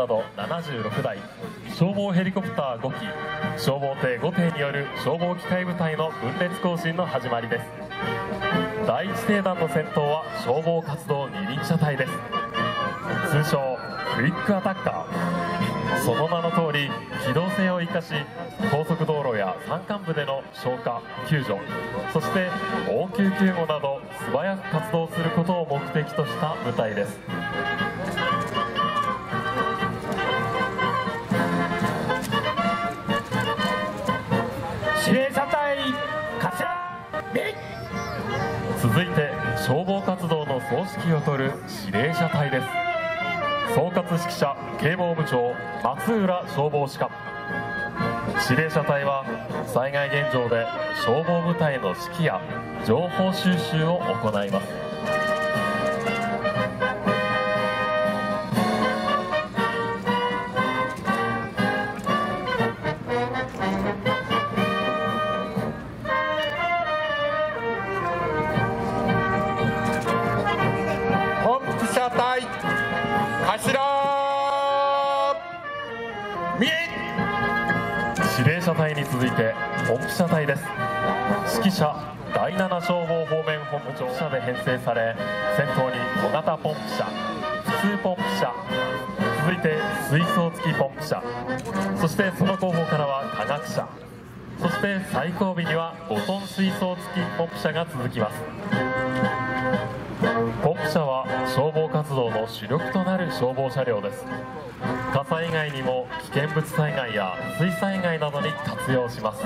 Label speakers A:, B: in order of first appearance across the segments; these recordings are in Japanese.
A: など76台、消防ヘリコプター5機、消防艇5艇による消防機械部隊の分列行進の始まりです。第1艇団の先頭は消防活動二輪車隊です。通称クイックアタッカー。その名の通り機動性を生かし、高速道路や山間部での消火救助、そして応急救護など素早く活動することを目的とした部隊です。
B: 指令車隊頭
A: 続いて消防活動の総指揮を執る指令車隊です。総括指揮者警防部長松浦消防士官。指令車隊は災害現場で消防部隊の指揮や情報収集を行います。
B: ポンプ車隊頭右。
A: 指令車隊に続いてポンプ車隊です。指揮者第7消防方面本部長車で編成され、先頭に小型ポンプ車、普通ポンプ車、続いて水槽付きポンプ車、そしてその後方からは化学車、そして最後尾には5トン水槽付きポンプ車が続きます。ポンプ車は消防活動の主力となる消防車両です。火災以外にも危険物災害や水災害などに活用します。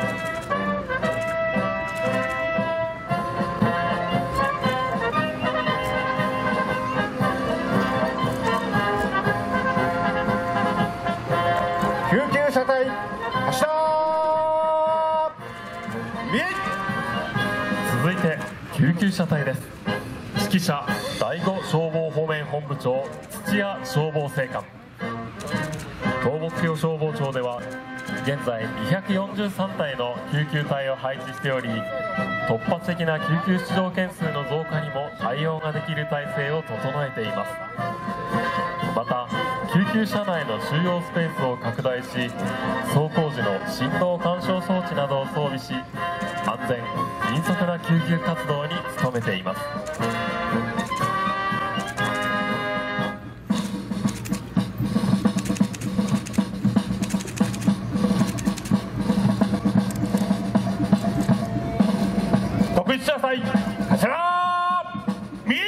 B: 救急車隊頭右。
A: 続いて救急車隊です。指揮者第5消防方面本部長土屋消防正官。東北寮消防庁では現在243隊の救急隊を配置しており、突発的な救急出動件数の増加にも対応ができる体制を整えています。また救急車内の収容スペースを拡大し、走行時の振動干渉装置などを装備し、安全迅速な救急活動に努めています。
B: 特殊車隊頭右。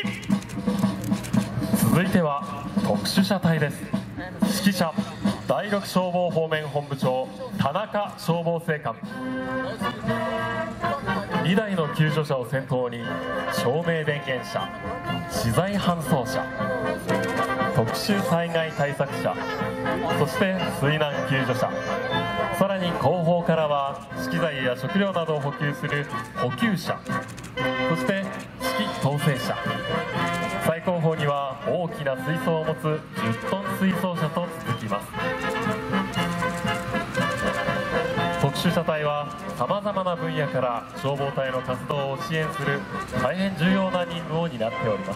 A: 続いては特殊車隊です。指揮者第6消防方面本部長田中消防正官。2台の救助車を先頭に照明電源車、資材搬送車、特殊災害対策車、そして水難救助車、さらに後方からは資機材や食料などを補給する補給車、そして指揮統制車、最後方には大きな水槽を持つ10トン水槽車と続きます。特殊車隊はさまざまな分野から消防隊の活動を支援する大変重要な任務を担っております。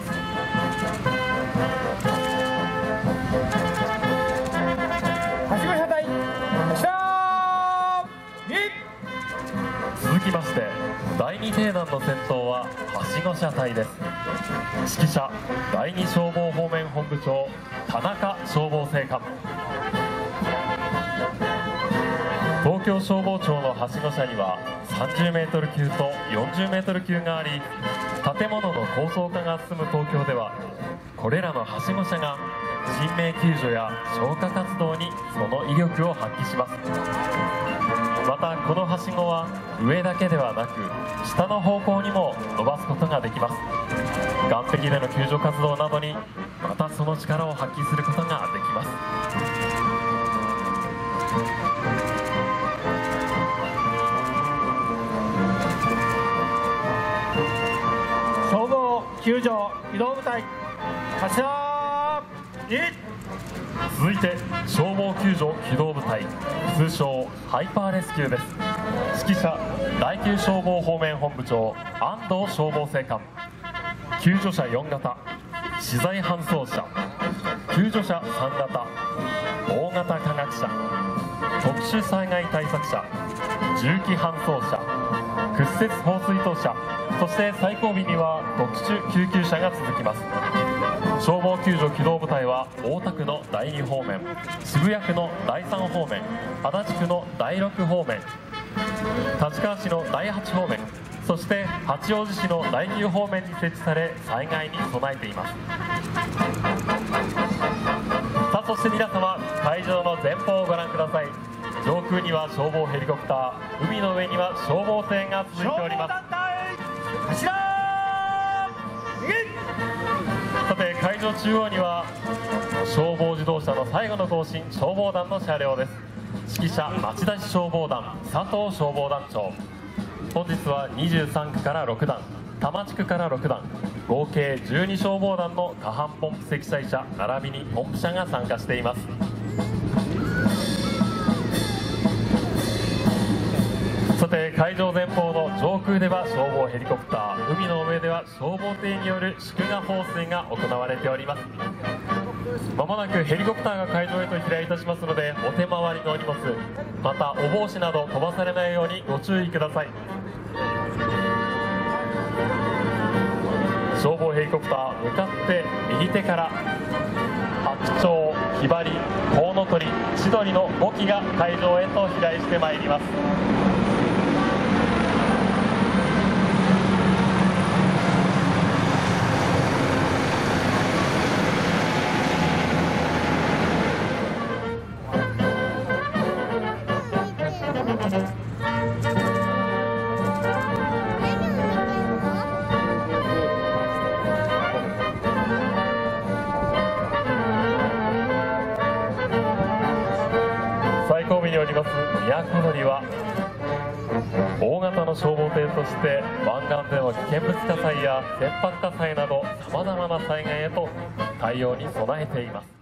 B: はしご車隊頭右。
A: 続きまして第2艇団の先頭ははしご車隊です。指揮者第2消防方面本部長田中消防正官。東京消防庁のはしご車には30メートル級と40メートル級があり、建物の高層化が進む東京ではこれらのはしご車が人命救助や消火活動にその威力を発揮します。またこのはしごは上だけではなく下の方向にも伸ばすことができます。岸壁での救助活動などにまたその力を発揮することができます。
B: 消防救助機動部隊頭右。
A: 続いて消防救助機動部隊、通称ハイパーレスキューです。指揮者第9消防方面本部長安藤消防正官。救助車4型、資材搬送車、 救助車3型、大型科学車、特殊災害対策車、重機搬送車、屈折放水等車、そして最後尾には特殊救急車が続きます。消防救助機動部隊は大田区の第2方面、渋谷区の第3方面、足立区の第6方面、立川市の第8方面、そして八王子市の第9方面に設置され、災害に備えています。さあ、そして皆様、会場の前方をご覧ください。上空には消防ヘリコプター、海の上には消防艇が続いております。さて、会場中央には消防自動車の最後の行進、消防団の車両です。指揮車、町田市消防団佐藤消防団長。本日は23区から6団、多摩地区から6団、合計12消防団の可搬ポンプ積載車並びにポンプ車が参加しています。さて、会場前方の上空では消防ヘリコプター、海の上では消防艇による祝賀放水が行われております。まもなくヘリコプターが会場へと飛来いたしますので、お手回りのお荷物、またお帽子など飛ばされないようにご注意ください。消防ヘリコプター、向かって右手から白鳥、ひばり、コウノトリ、千鳥の5機が会場へと飛来してまいります。最後尾におります都鳥は大型の消防艇として湾岸での危険物火災や船舶火災などさまざまな災害へと対応に備えています。